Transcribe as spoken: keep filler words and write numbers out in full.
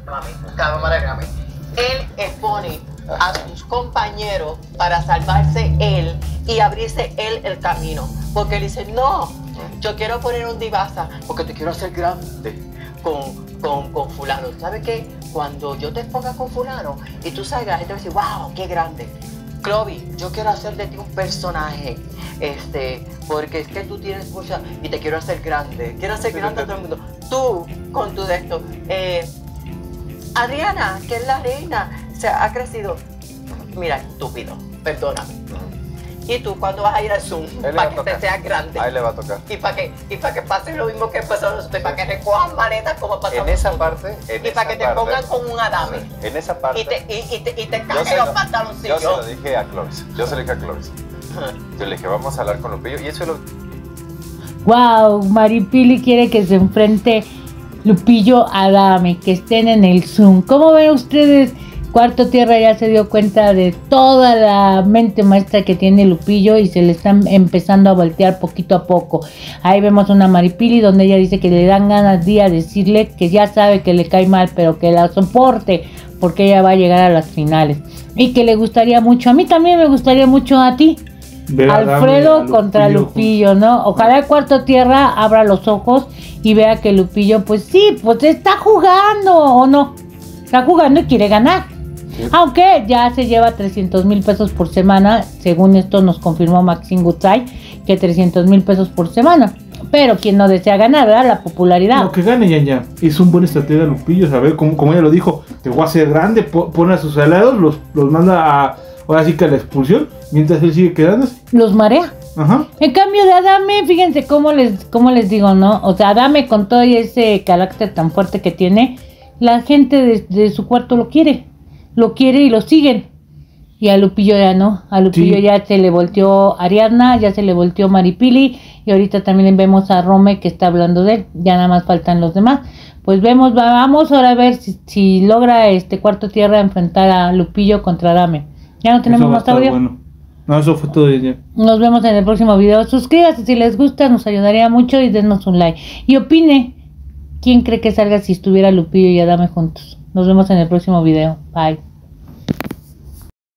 Mami, él expone a sus compañeros para salvarse él y abrirse él el camino. Porque él dice, no, yo quiero poner un divasa porque te quiero hacer grande con, con, con fulano. ¿Sabes qué? Cuando yo te exponga con fulano y tú salgas, la gente va a decir, wow, qué grande. Chloe, yo quiero hacer de ti un personaje, este, porque es que tú tienes mucha y te quiero hacer grande. Quiero hacer grande a todo el mundo. Tú, con tu de esto. Eh, Adriana, que es la reina, se ha crecido. Mira, estúpido, perdóname. Y tú, ¿cuándo vas a ir al Zoom? Para que te seas grande. Ahí le va a tocar. Y para que, y para que pase lo mismo que pasó nosotros, para que recojan maletas como pasó en esa parte. En y para que te parte, pongan con un adame. En esa parte. Y te, y, y te, y te cambien los pantaloncillos. Yo se lo dije a Clovis. Yo se lo dije a Clovis. Yo le dije, vamos a hablar con Lupillo. Y eso es lo. Wow, Maripili quiere que se enfrente Lupillo Adame, que estén en el Zoom. ¿Cómo ven ustedes? Cuarto Tierra ya se dio cuenta de toda la mente maestra que tiene Lupillo y se le están empezando a voltear poquito a poco. Ahí vemos una Maripili donde ella dice que le dan ganas de a decirle que ya sabe que le cae mal, pero que la soporte porque ella va a llegar a las finales. Y que le gustaría mucho, a mí también me gustaría mucho a ti, Ver Alfredo Lupillo, contra Lupillo, ¿no? Ojalá el Cuarto Tierra abra los ojos y vea que Lupillo, pues sí, pues está jugando, ¿o no? Está jugando y quiere ganar. Sí. Aunque ya se lleva trescientos mil pesos por semana, según esto nos confirmó Maxine Goodside, que trescientos mil pesos por semana. Pero quien no desea ganar, ¿verdad? La popularidad. Lo que gane, ya, ya. Es un buen estratega Lupillo, saber, como, como ella lo dijo, te voy a hacer grande, pone a sus aliados, los, los manda a, ahora sí que a la expulsión, mientras él sigue quedándose. Los marea. Ajá. En cambio de Adame, fíjense cómo les, cómo les digo, ¿no? O sea, Adame con todo ese carácter tan fuerte que tiene, la gente de, de su cuarto lo quiere. Lo quiere y lo siguen. Y a Lupillo ya no. A Lupillo sí. Ya se le volteó Ariadna, ya se le volteó Maripili. Y ahorita también vemos a Rome que está hablando de él. Ya nada más faltan los demás. Pues vemos, vamos ahora a ver si, si logra este Cuarto Tierra enfrentar a Lupillo contra Adame. Ya no tenemos más audio. Bueno. No, eso fue todo. Ya. Nos vemos en el próximo video. Suscríbase si les gusta, nos ayudaría mucho y denos un like. Y opine, ¿quién cree que salga si estuviera Lupillo y Adame juntos? Nos vemos en el próximo video. Bye.